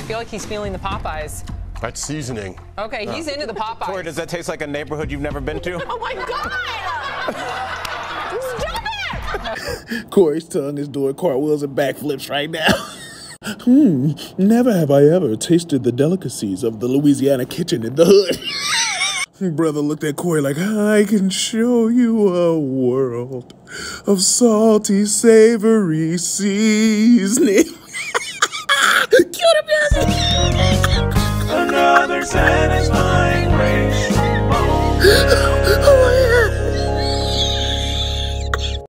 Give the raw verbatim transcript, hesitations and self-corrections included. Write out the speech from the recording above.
feel like he's feeling the Popeyes. That's seasoning. Okay, he's into the Popeyes. Cory, does that taste like a neighborhood you've never been to? Oh my God! Stop it! Cory's tongue is doing cartwheels and backflips right now. Hmm, never have I ever tasted the delicacies of the Louisiana kitchen in the hood. Brother looked at Cory like, I can show you a world of salty, savory seasoning. Cue the music! Another satisfying